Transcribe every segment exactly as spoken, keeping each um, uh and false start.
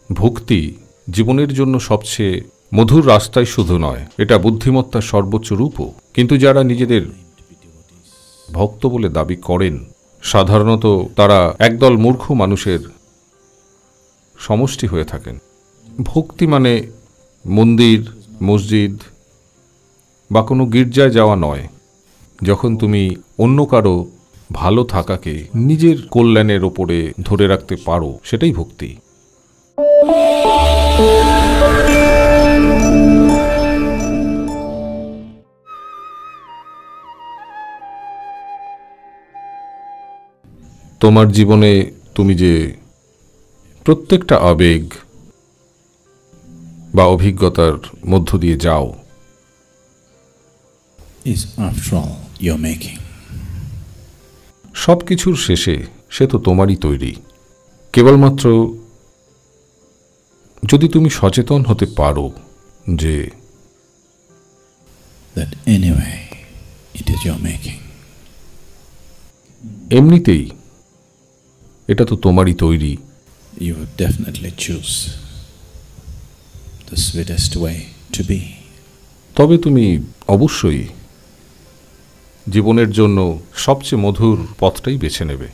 ভক্তি জীবনের জন্য সবচেয়ে মধুর রাস্তাই শুধু নয়, এটা বুদ্ধিমত্তার সর্বোচ্চ রূপও। কিন্তু যারা নিজেদের ভক্ত বলে দাবি করেন, সাধারণত তারা একদল মূর্খ মানুষের সমষ্টি হয়ে থাকেন। ভক্তি মানে মন্দির, মসজিদ বা কোনো গির্জায় যাওয়া নয়। যখন তুমি অন্য কারো ভালো থাকাকে নিজের কল্যাণের ওপরে ধরে রাখতে পারো, সেটাই ভক্তি। তোমার জীবনে তুমি যে প্রত্যেকটা আবেগ বা অভিজ্ঞতার মধ্য দিয়ে যাও, is after all your making. সব কিছুর শেষে সে তো তোমারই তৈরি। কেবলমাত্র যদি তুমি সচেতন হতে পারো যে that anyway it is your making. এমনিতেই এটা তো তোমারই তৈরি, you would definitely choose the sweetest way to be. তবে তুমি অবশ্যই জীবনের জন্য সবচেয়ে মধুর পথটাই বেছে নেবে।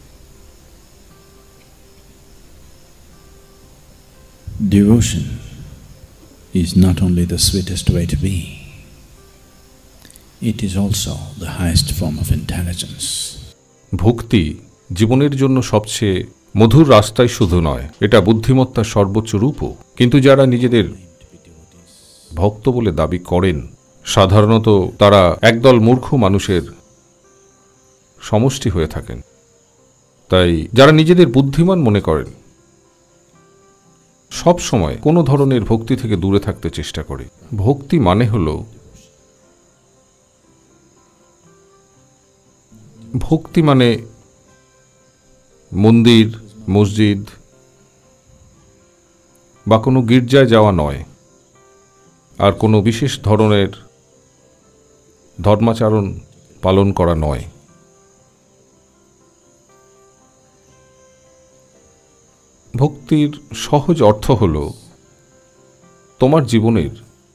Devotion is not only the sweetest way to be, it is also the highest form of intelligence. ভক্তি জীবনের জন্য সবচেয়ে মধুর রাস্তাই শুধু নয়, এটা বুদ্ধিমত্তার সর্বোচ্চ রূপও। কিন্তু যারা নিজেদের ভক্ত বলে দাবি করেন, সাধারণত তারা একদল মূর্খ মানুষের সমষ্টি হয়ে থাকেন। তাই যারা নিজেদের বুদ্ধিমান মনে করেন, সব সময় কোনো ধরনের ভক্তি থেকে দূরে থাকতে চেষ্টা করে। ভক্তি মানে হল ভক্তি মানে মন্দির, মসজিদ বা কোনো গির্জায় যাওয়া নয়, আর কোনো বিশেষ ধরনের ধর্মাচরণ পালন করা নয়। ভক্তির সহজ অর্থ হল তোমার জীবনের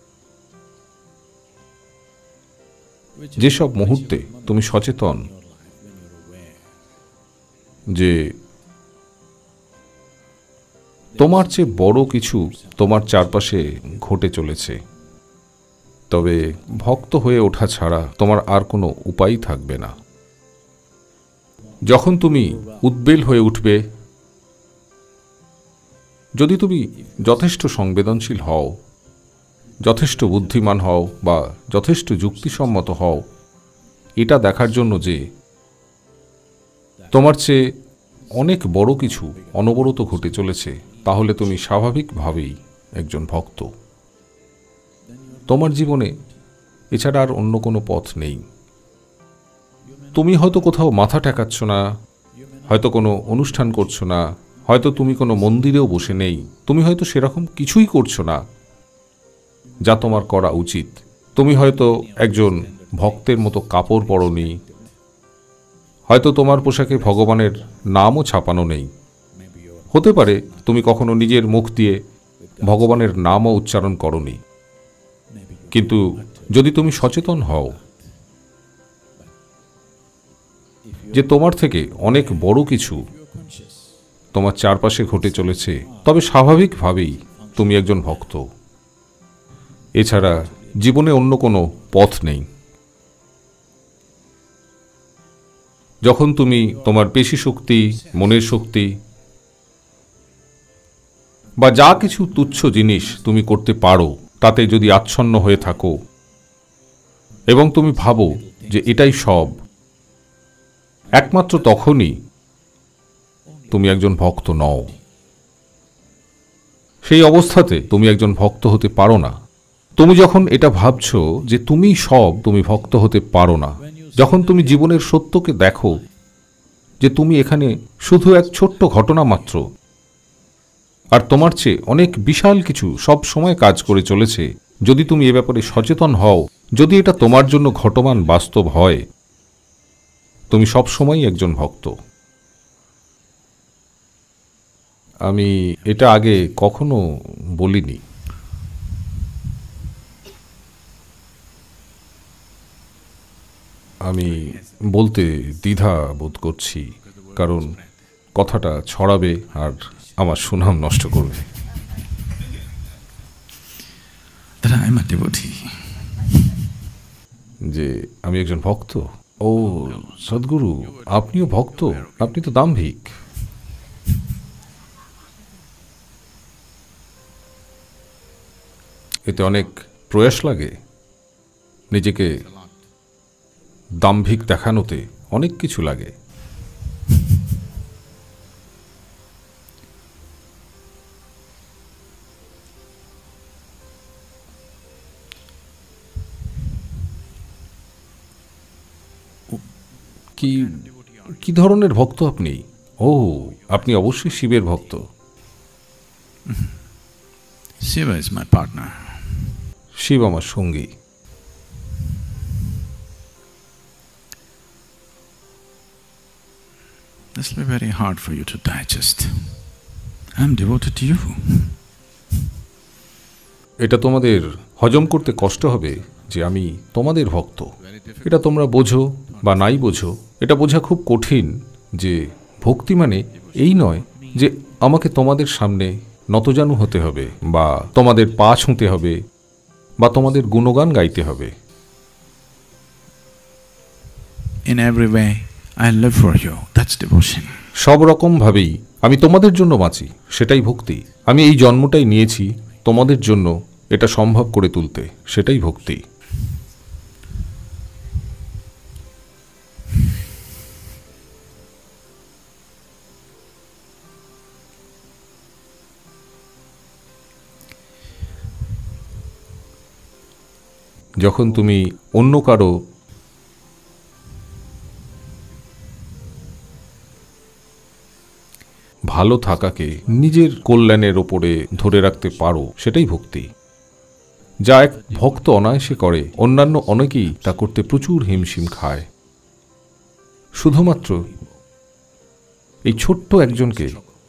যেসব মুহূর্তে তুমি সচেতন যে তোমার চেয়ে বড় কিছু তোমার চারপাশে ঘটে চলেছে, তবে ভক্ত হয়ে ওঠা ছাড়া তোমার আর কোনো উপায় থাকবে না। যখন তুমি উদ্বেল হয়ে উঠবে, যদি তুমি যথেষ্ট সংবেদনশীল হও, যথেষ্ট বুদ্ধিমান হও বা যথেষ্ট যুক্তিসম্মত হও এটা দেখার জন্য যে তোমার চেয়ে অনেক বড় কিছু অনবরত ঘটে চলেছে, তাহলে তুমি স্বাভাবিকভাবেই একজন ভক্ত। তোমার জীবনে এছাড়া আর অন্য কোনো পথ নেই। তুমি হয়তো কোথাও মাথা ঠেকাচ্ছ না, হয়তো কোনো অনুষ্ঠান করছো না, হয়তো তুমি কোনো মন্দিরেও বসে নেই, তুমি হয়তো সেরকম কিছুই করছো না যা তোমার করা উচিত। তুমি হয়তো একজন ভক্তের মতো কাপড় পরনি, হয়তো তোমার পোশাকে ভগবানের নামও ছাপানো নেই। হতে পারে তুমি কখনো নিজের মুখ দিয়ে ভগবানের নামও উচ্চারণ করনি। কিন্তু যদি তুমি সচেতন হও যে তোমার থেকে অনেক বড় কিছু তোমার চারপাশে ঘটে চলেছে, তবে স্বাভাবিকভাবেই তুমি একজন ভক্ত। এছাড়া জীবনে অন্য কোনো পথ নেই। যখন তুমি তোমার পেশি শক্তি, মনের শক্তি বা যা কিছু তুচ্ছ জিনিস তুমি করতে পারো তাতে যদি আচ্ছন্ন হয়ে থাকো এবং তুমি ভাবো যে এটাই সব, একমাত্র তখনই তুমি একজন ভক্ত নও। সেই অবস্থাতে তুমি একজন ভক্ত হতে পারো না। তুমি যখন এটা ভাবছো যে তুমি সব, তুমি ভক্ত হতে পারো না। যখন তুমি জীবনের সত্যকে দেখো যে তুমি এখানে শুধু এক ছোট্ট ঘটনা মাত্র, আর তোমার চেয়ে অনেক বিশাল কিছু সব সময় কাজ করে চলেছে, যদি তুমি এ ব্যাপারে সচেতন হও, যদি এটা তোমার জন্য ঘটমান বাস্তব হয়, তুমি সব সময়ই একজন ভক্ত। আমি এটা আগে কখনো বলিনি। আমি বলতে দ্বিধা বোধ করছি, কারণ কথাটা ছড়াবে আর আমার সুনাম নষ্ট করবে। That I am a devotee. যে আমি একজন ভক্ত। ও সদ্গুরু, আপনিও ভক্ত? আপনি তো দাম্ভিক। এতে অনেক প্রয়াস লাগে, নিজেকে দাম্ভিক দেখানোতে অনেক কিছু লাগে। কি কি ধরনের ভক্ত আপনি? ও, আপনি অবশ্যই শিবের ভক্ত। Shiva is my partner. Shiva আমার সঙ্গী। This will be very hard for you to digest. I am devoted to you. এটা তোমাদের হজম করতে কষ্ট হবে যে আমি তোমাদের ভক্ত। এটা তোমরা বোঝো বা নাই বোঝো, এটা বোঝা খুব কঠিন যে ভক্তি মানে এই নয় যে আমাকে তোমাদের সামনে নতজানু হতে হবে বা তোমাদের পা ছুঁতে হবে বা তোমাদের গুণগান গাইতে হবে। In every way, I live for you. That's devotion. সব রকম ভাবেই আমি তোমাদের জন্য বাঁচি, সেটাই ভক্তি। আমি এই জন্মটাই নিয়েছি তোমাদের জন্য এটা সম্ভব করে তুলতে, সেটাই ভক্তি। যখন তুমি অন্য কারো ভালো থাকাকে নিজের কল্যাণের ওপরে ধরে রাখতে পারো, সেটাই ভক্তি। যা এক ভক্ত অনায়াসে করে, অন্যান্য অনেকেই তা করতে প্রচুর হিমশিম খায়। শুধুমাত্র এই ছোট্ট একজনকে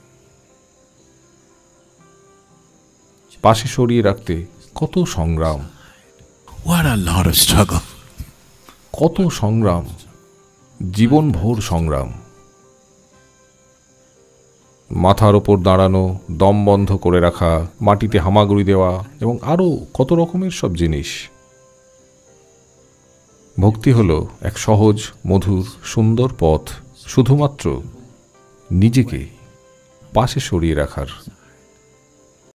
পাশে সরিয়ে রাখতে কত সংগ্রাম, What a lot of struggle. কত সংগ্রাম, জীবনভর সংগ্রাম। মাথার ওপর দাঁড়ানো, দম বন্ধ করে রাখা, মাটিতে হামাগুড়ি দেওয়া এবং আরও কত রকমের সব জিনিস। ভক্তি হলো এক সহজ, মধুর, সুন্দর পথ, শুধুমাত্র নিজেকে পাশে সরিয়ে রাখার।